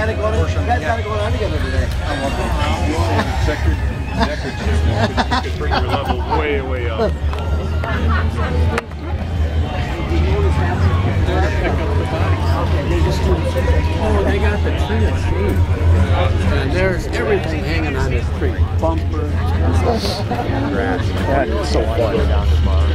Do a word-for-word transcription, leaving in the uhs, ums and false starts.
got it going on. You guys got it going on together today. Checkered neckerchief. You could bring your level way, way up. Oh, they got the tree of food. And there's everything hanging on this tree. Bumpers. That is so fun.